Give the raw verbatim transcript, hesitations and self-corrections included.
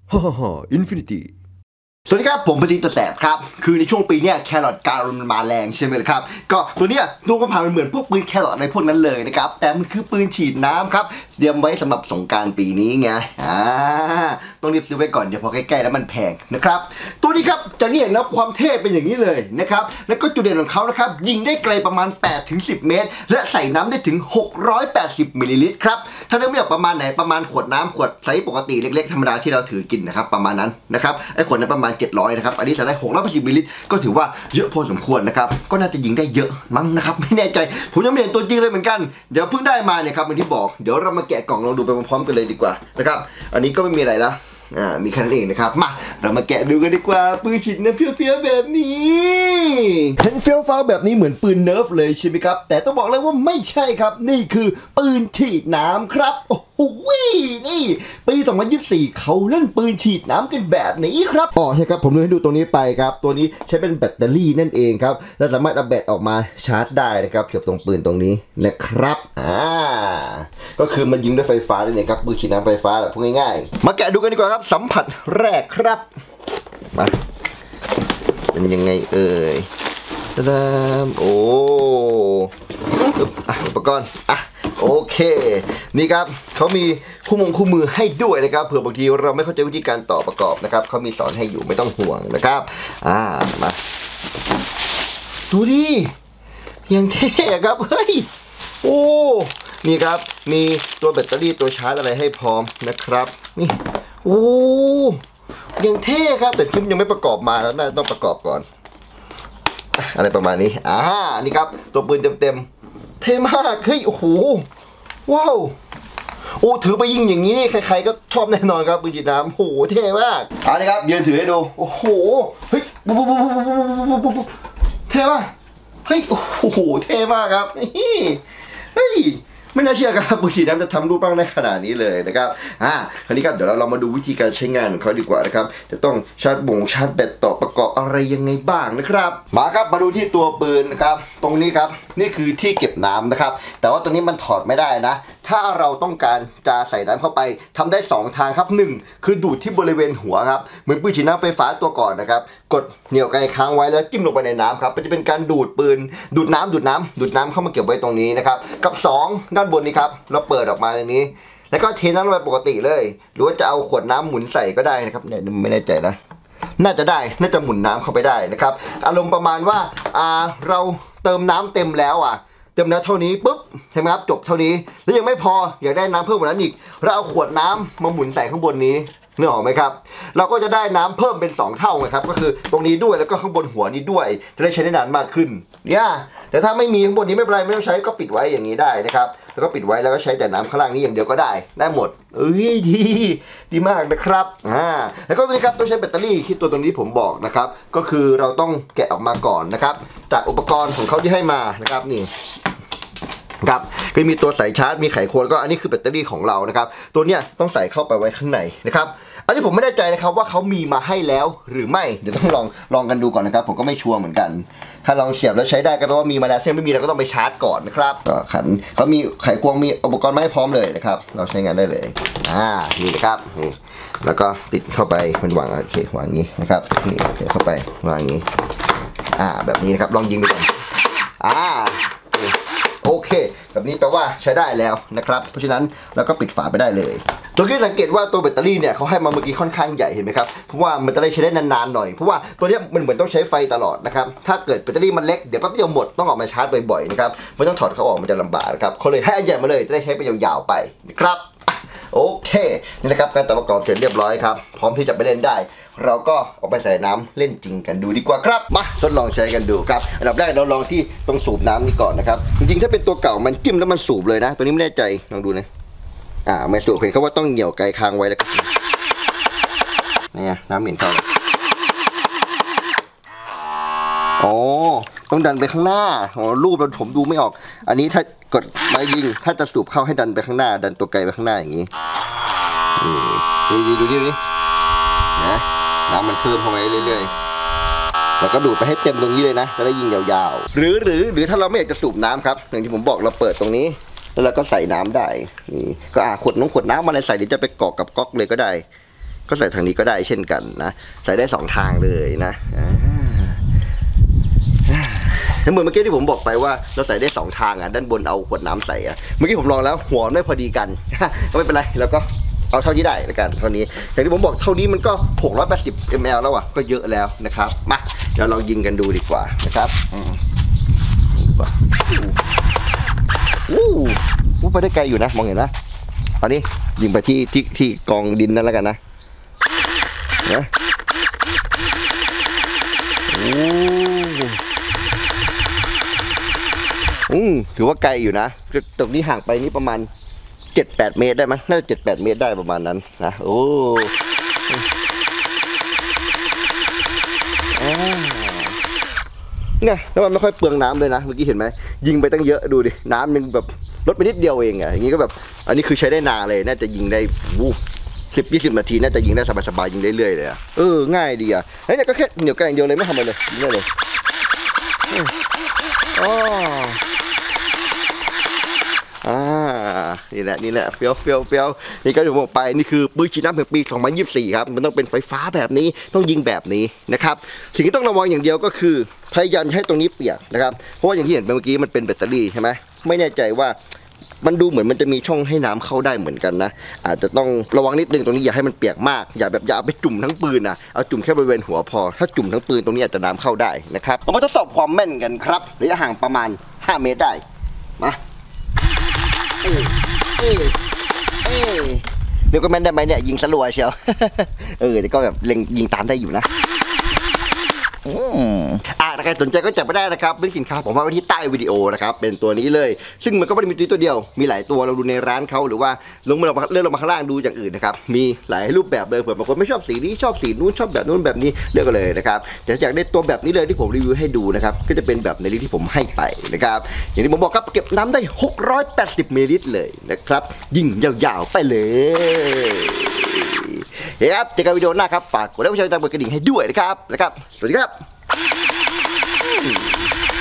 ฮ่าฮ่าฮ่าอินฟินิตี้สวัสดีครับผมปฏิตัวแสบครับคือในช่วงปีนี้แครอทการมันมาแรงใช่ไหมครับก็ตัวเนี้ยดูก็ผ่านมันเหมือนพวกปืนแครอทในพวกนั้นเลยนะครับแต่มันคือปืนฉีดน้ำครับเตรียมไว้สำหรับสงกรานต์ปีนี้ไงอ่าต้องรีบซื้อไว้ก่อนเดี๋ยวพอใกล้ๆแล้วมันแพงนะครับตัวนี้ครับจะเห็นนะความเท่เป็นอย่างนี้เลยนะครับแล้วก็จุดเด่นของเขานะครับยิงได้ไกลประมาณ แปดถึงสิบ เมตรและใส่น้ำได้ถึงหกร้อยแปดสิบมิลลิลิตรครับถ้านึกไม่ออกประมาณไหนประมาณขวดน้ำขวดไซส์ปกติเล็กๆธรรมดาที่เราถือกินนะครับประมาณนั้นนะครับไอ้ขวดนั้นประมาณเจ็ดร้อยนะครับอันนี้ใส่ได้หกร้อยแปดสิบมิลลิลิตรก็ถือว่าเยอะพอสมควรนะครับก็น่าจะยิงได้เยอะมั้งนะครับไม่แน่ใจผมยังไม่เห็นตัวจริงเลยเหมือนกันเดี๋ยวเพิ่งได้มาเนี่ยครับอย่างที่บอกเดี๋ยวเรามาแกะกล่องลองดูไปพร้อมๆกันเลยดีกว่านะครับอันนี้ก็ไม่มีอะไรละอ่ามีแค่นั้นเองนะครับมาเรามาแกะดูกันดีกว่าปืนฉีดน้ำเฟี้ยวๆแบบนี้เห็นเฟี้ยวฟ้าแบบนี้เหมือนปืนเนิร์ฟเลยใช่ไหมครับแต่ต้องบอกเลยว่าไม่ใช่ครับนี่คือปืนฉีดน้ำครับโอ้โหนี่ปีสองพันยี่สิบสี่เขาเล่นปืนฉีดน้ำกันแบบนี้ครับอ๋อใช่ครับผมเลยให้ดูตรงนี้ไปครับตัวนี้ใช้เป็นแบตเตอรี่นั่นเองครับและสามารถเอาแบตออกมาชาร์จได้นะครับเกี่ยวกับตรงปืนตรงนี้นะครับอ่าก็คือมันยิงด้วยไฟฟ้าเลยนะครับปืนฉีดน้ำไฟฟ้าแหละพูดง่ายๆมาแกะดูกันดีกว่าครับสัมผัสแรกครับมาเป็นยังไงเอ่ยตะดามโอ้อุปกรณ์อ่ะโอเคนี่ครับเขามีคู่มงคู่มือให้ด้วยนะครับเผื่อบางทีเราไม่เข้าใจวิธีการต่อประกอบนะครับเขามีสอนให้อยู่ไม่ต้องห่วงนะครับอ่ามาดูดิยังเท่ครับเฮ้ยโอ้นี่ครับมีตัวแบตเตอรี่ตัวชาร์จอะไรให้พร้อมนะครับนี่โอ้ยังเท่ครับแต่คลิปยังไม่ประกอบมาแล้วน่าต้องประกอบก่อนอะไรประมาณนี้อ่านี่ครับตัวปืนเต็มๆเท่มากเฮ้ยโอ้โหว้าวโอ้ถือไปยิงอย่างนี้ใครๆก็ชอบแน่นอนครับปืนฉีดน้ำโอ้โหเท่มากอ่านี่ครับยืนถือให้ดูโอ้โหเฮ้ยปุ๊บปุ๊บปุ๊บปุ๊บปุ๊บเท่มากเฮ้ยโอ้โหเท่มากครับเฮ้ยไม่น่าเชื่อครับปืนฉีดน้ำจะทำรูปร่างได้ขนาดนี้เลยนะครับอ่าคราวนี้ครับเดี๋ยวเราเรามาดูวิธีการใช้งานของเขาดีกว่านะครับจะต้องชาร์จบ่งชาร์จแบตต่อประกอบอะไรยังไงบ้างนะครับมาครับมาดูที่ตัวปืนนะครับตรงนี้ครับนี่คือที่เก็บน้ำนะครับแต่ว่าตรงนี้มันถอดไม่ได้นะถ้าเราต้องการจะใส่น้ำเข้าไปทำได้สองทางครับหนึ่งคือดูดที่บริเวณหัวครับเหมือนปืนฉีดน้ำไฟฟ้าตัวก่อนนะครับกดเหนี่ยวไกค้างไว้แล้วจิ้มลงไปในน้ำครับมันจะเป็นการดูดปืนดูดน้ำดูดน้ำดูดน้ำเข้ามาเก็บไว้ตรงนี้นะครับกับสองด้านบนนี้ครับเราเปิดออกมาอย่างนี้แล้วก็เทน้ำลงไปปกติเลยหรือว่าจะเอาขวดน้ำหมุนใส่ก็ได้นะครับเนี่ยไม่แน่ใจนะน่าจะได้น่าจะหมุนน้ำเข้าไปได้นะครับอารมณ์ประมาณว่าอ่าเราเติมน้ำเต็มแล้วอ่ะเต็มแล้วเท่านี้ปุ๊บใช่ไหมครับจบเท่านี้แล้วยังไม่พออยากได้น้ำเพิ่มกว่านั้นอีกเราเอาขวดน้ำมาหมุนใส่ข้างบนนี้นึกออกไหมครับเราก็จะได้น้ำเพิ่มเป็นสองเท่าไงครับก็คือตรงนี้ด้วยแล้วก็ข้างบนหัวนี้ด้วยจะได้ใช้ได้นานมากขึ้นเนี่ยแต่ถ้าไม่มีข้างบนนี้ไม่เป็นไรไม่ต้องใช้ก็ปิดไว้อย่างนี้ได้นะครับแล้วก็ปิดไว้แล้วก็ใช้แต่น้ำข้างล่างนี้อย่างเดียวก็ได้ได้หมดเอ้ยดีดีมากนะครับอ่าแล้วก็ตัวนี้ครับต้องใช้แบตเตอรี่ที่ตัวตรงนี้ผมบอกนะครับก็คือเราต้องแกะออกมาก่อนนะครับจากอุปกรณ์ของเขาที่ให้มานะครับนี่ครับก็มีตัวสายชาร์จมีไขควงก็อันนี้คือแบตเตอรี่ของเรานะครับตัวเนี้ยต้องใส่เข้าไปไว้ข้างในนะครับอันนี้ผมไม่แน่ใจนะครับว่าเขามีมาให้แล้วหรือไม่เดี๋ยวต้องลองลองกันดูก่อนนะครับผมก็ไม่ชัวร์เหมือนกันถ้าลองเสียบแล้วใช้ได้ก็แปลว่ามีมาแล้วถ้าไม่มีเราก็ต้องไปชาร์จก่อนนะครับก็ขันเขามีไขควงมีอุปกรณ์มาให้พร้อมเลยนะครับเราใช้งานได้เลยอ่านี่นะครับนี่แล้วก็ติดเข้าไปมันวางโอเควางอย่างนี้นะครับนี่เดี๋ยวเข้าไปวางอย่างนี้อ่าแบบนี้นะครับลองยิงดูก่อนอ่าโอเคแบบนี้แปลว่าใช้ได้แล้วนะครับเพราะฉะนั้นเราก็ปิดฝาไปได้เลยตัวที่สังเกตว่าตัวแบตเตอรี่เนี่ยเขาให้มาเมื่อกี้ค่อนข้างใหญ่เห็นไหมครับเพราะว่ามันจะได้ใช้ได้นานๆหน่อยเพราะว่าตัวนี้มันเหมือนต้องใช้ไฟตลอดนะครับถ้าเกิดแบตเตอรี่มันเล็กเดี๋ยวแป๊บเดียวหมดต้องออกมาชาร์จบ่อยๆนะครับไม่ต้องถอดเขาออกมันจะลำบากนะครับเขาเลยให้อันใหญ่มาเลยจะได้ใช้ไปยาวๆไปนะครับโอเคนี่นะครับการต่อประกอบเสร็จเรียบร้อยครับพร้อมที่จะไปเล่นได้เราก็เอาไปใส่น้ำเล่นจริงกันดูดีกว่าครับมาทดลองใช้กันดูครับอันดับแรกเราลองที่ตรงสูบน้ำนี่ก่อนนะครับจริงๆถ้าเป็นตัวเก่ามันจิ้มแล้วมันสูบเลยนะตัวนี้ไม่แน่ใจลองดูนะอ่าไม่สูบเห็นเขาว่าต้องเหนี่ยวไกค้างไว้แล้วนี่น้ำเหม็นเข้าอ๋อต้องดันไปข้างหน้าอ๋อรูปเราผมดูไม่ออกอันนี้ถ้ากดไม้ยิงถ้าจะสูบเข้าให้ดันไปข้างหน้าดันตัวไกลไปข้างหน้าอย่างนี้นี่ดูดิดูดินะน้ำมันเพิ่มเข้าไปเรื่อยๆแล้วก็ดูดไปให้เต็มตรงนี้เลยนะจะได้ยิงยาวๆหรือหรือหรือถ้าเราไม่อยากจะสูบน้ำครับอย่างที่ผมบอกเราเปิดตรงนี้แล้วเราก็ใส่น้ำได้นี่ก็อ่าขวดน้องขวดน้ำอะไรใส่หรือจะไปเกาะกับก๊อกเลยก็ได้ก็ใส่ทางนี้ก็ได้เช่นกันนะใส่ได้สองทางเลยนะแล้วเหมือนเมื่อกี้ที่ผมบอกไปว่าเราใส่ได้สองทางอ่ะด้านบนเอาขวดน้ำใส่อ่ะเมื่อกี้ผมลองแล้วหัวไม่พอดีกันก็ไม่เป็นไรแล้วก็เอาเท่าที่ได้แล้วกันเท่านี้อย่างที่ผมบอกเท่านี้มันก็หกร้อยแปดสิบมิลลิลิตรแล้วอ่ะก็เยอะแล้วนะครับมาเดี๋ยวเรายิงกันดูดีกว่านะครับอู้อู้ไปได้ไกลอยู่นะมองเห็นนะตอนนี้ยิงไปที่ที่ที่กองดินนั่นแล้วกันนะนะอืมถือว่าไกลอยู่นะตรงนี้ห่างไปนี่ประมาณเจ็ดแปดเมตรได้ไหมน่าจะเจ็ดแปดเมตรได้ประมาณนั้นนะโอ้เนี่ยแล้วมันไม่ค่อยเปลืองน้ำเลยนะเมื่อกี้เห็นไหมยิงไปตั้งเยอะดูดิน้ำมันแบบลดไปนิดเดียวเองอะอย่างนี้ก็แบบอันนี้คือใช้ได้นานเลยน่าจะยิงได้วู้สิบยี่สิบนาทีน่าจะยิงได้สบายๆยิงได้เรื่อยเลยอะเออง่ายดีอะแล้วเนี่ยก็แค่เหนียวไกลอย่างเดียวเลยไม่ทำอะไรเลยยิงได้เลยอ๋ออ่านี่แหละนี่แหละเฟี้ยวเฟี้ยวเฟี้ยวนี่ก็ถึงบอกไปนี่คือปืนฉีดน้ำแห่งปีสองพันยี่สิบสี่ครับมันต้องเป็นไฟฟ้าแบบนี้ต้องยิงแบบนี้นะครับสิ่งที่ต้องระวังอย่างเดียวก็คือพยายามให้ตรงนี้เปียกนะครับเพราะว่าอย่างที่เห็นเมื่อกี้มันเป็นแบตเตอรี่ใช่ไหมไม่แน่ใจว่ามันดูเหมือนมันจะมีช่องให้น้ำเข้าได้เหมือนกันนะอาจจะต้องระวังนิดนึงตรงนี้อย่าให้มันเปียกมากอย่าแบบอย่าไปจุ่มทั้งปืนนะเอาจุ่มแค่บริเวณหัวพอถ้าจุ่มทั้งปืนตรงนี้อาจจะน้ำเข้าได้นะครับเรามาทดสอบความแม่นกันครับระยะห่างประมาณห้าเมตรได้มาเอ้เอ้เอ้เดี๋ยวก็แม่นได้ไหมเนี่ยยิงสลัวเชียวเออแต่ก็แบบเล็งยิงตามได้อยู่นะอ่าถ้าใครสนใจก็จับไปได้นะครับลิงก์สินค้าผมวางไว้ที่ใต้วิดีโอนะครับเป็นตัวนี้เลยซึ่งมันก็ไม่ได้มีตัวเดียวมีหลายตัวเราดูในร้านเขาหรือว่าลงมาเลื่อนลงมาข้างล่างดูอย่างอื่นนะครับมีหลายรูปแบบเลยเผื่อบางคนไม่ชอบสีนี้ชอบสีนู้นชอบแบบนู้นแบบนี้เลือกกันเลยนะครับแต่อยากได้ตัวแบบนี้เลยที่ผมรีวิวให้ดูนะครับก็จะเป็นแบบในลิสต์ที่ผมให้ไปนะครับอย่างที่ผมบอกครับเก็บน้ำได้หกร้อยแปดสิบมิลลิลิตรเลยนะครับยิงยาวๆไปเลยเฮ้ยครับเจอกันวิดีโอหน้าครับฝากกดไลค์กดแชร์กดติดตามกดกระดิ่งให้ด้วยนะครับนะครับสวัสดีครับ